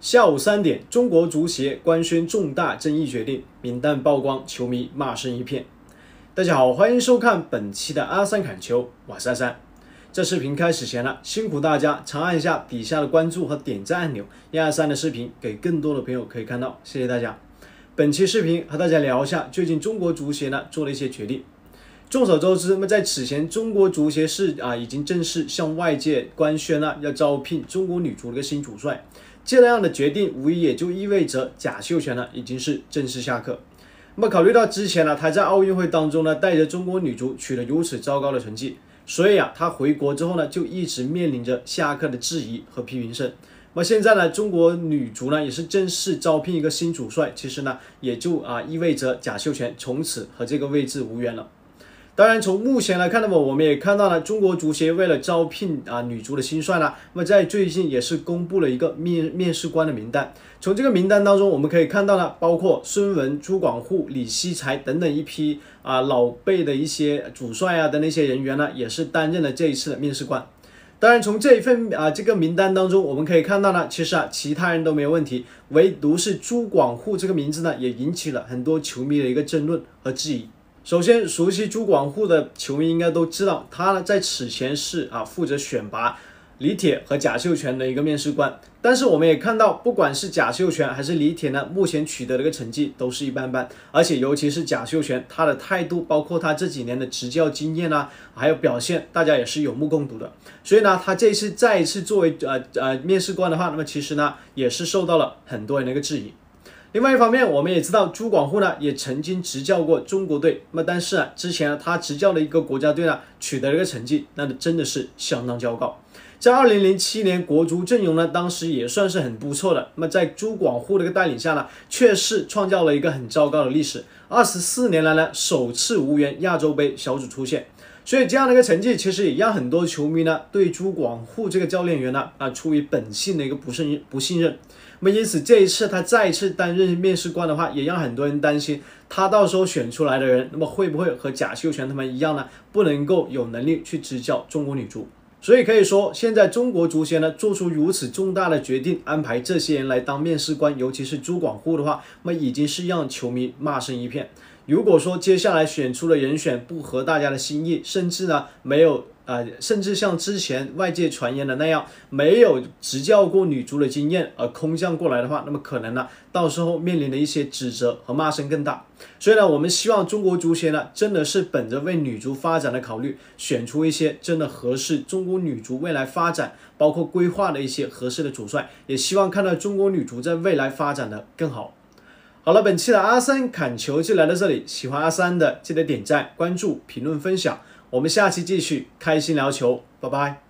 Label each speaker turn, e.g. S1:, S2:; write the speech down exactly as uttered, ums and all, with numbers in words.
S1: 下午三点，中国足协官宣重大争议决定，名单曝光，球迷骂声一片。大家好，欢迎收看本期的阿三砍球，我是阿三。这视频开始前呢，辛苦大家长按一下底下的关注和点赞按钮，让阿三的视频给更多的朋友可以看到，谢谢大家。本期视频和大家聊一下最近中国足协呢做了一些决定。众所周知，那么在此前，中国足协是啊已经正式向外界官宣了要招聘中国女足的一个新主帅。这样的决定无疑也就意味着贾秀全呢已经是正式下课。那么考虑到之前呢他在奥运会当中呢带着中国女足取得如此糟糕的成绩，所以啊他回国之后呢就一直面临着下课的质疑和批评声。那么现在呢中国女足呢也是正式招聘一个新主帅，其实呢也就啊意味着贾秀全从此和这个位置无缘了。当然，从目前来看，那么我们也看到了，中国足协为了招聘啊女足的新帅呢，那么在最近也是公布了一个面面试官的名单。从这个名单当中，我们可以看到呢，包括孙文、朱广沪、李希才等等一批啊老辈的一些主帅啊的那些人员呢，也是担任了这一次的面试官。当然，从这一份啊这个名单当中，我们可以看到呢，其实啊其他人都没有问题，唯独是朱广沪这个名字呢，也引起了很多球迷的一个争论和质疑。首先，熟悉朱广沪的球迷应该都知道，他呢在此前是啊负责选拔李铁和贾秀全的一个面试官。但是我们也看到，不管是贾秀全还是李铁呢，目前取得的一个成绩都是一般般，而且尤其是贾秀全，他的态度，包括他这几年的执教经验啊，还有表现，大家也是有目共睹的。所以呢，他这一次再一次作为呃呃面试官的话，那么其实呢也是受到了很多人的一个质疑。另外一方面，我们也知道朱广沪呢也曾经执教过中国队，那么但是啊，之前呢他执教的一个国家队呢取得了一个成绩，那真的是相当糟糕。在二零零七年国足阵容呢，当时也算是很不错的。那么在朱广沪的一个带领下呢，却是创造了一个很糟糕的历史。二十四年来呢，首次无缘亚洲杯小组出线。所以这样的一个成绩，其实也让很多球迷呢对朱广沪这个教练员呢啊出于本性的一个不信不信任。那么因此这一次他再一次担任面试官的话，也让很多人担心他到时候选出来的人，那么会不会和贾秀全他们一样呢，不能够有能力去执教中国女足。所以可以说，现在中国足协呢做出如此重大的决定，安排这些人来当面试官，尤其是朱广沪的话，那么已经是让球迷骂声一片。如果说接下来选出的人选不合大家的心意，甚至呢没有呃，甚至像之前外界传言的那样，没有执教过女足的经验而空降过来的话，那么可能呢到时候面临的一些指责和骂声更大。所以呢，我们希望中国足协呢真的是本着为女足发展的考虑，选出一些真的合适中国女足未来发展，包括规划的一些合适的主帅，也希望看到中国女足在未来发展的更好。好了，本期的阿三砍球就来到这里，喜欢阿三的记得点赞、关注、评论、分享，我们下期继续开心聊球，拜拜。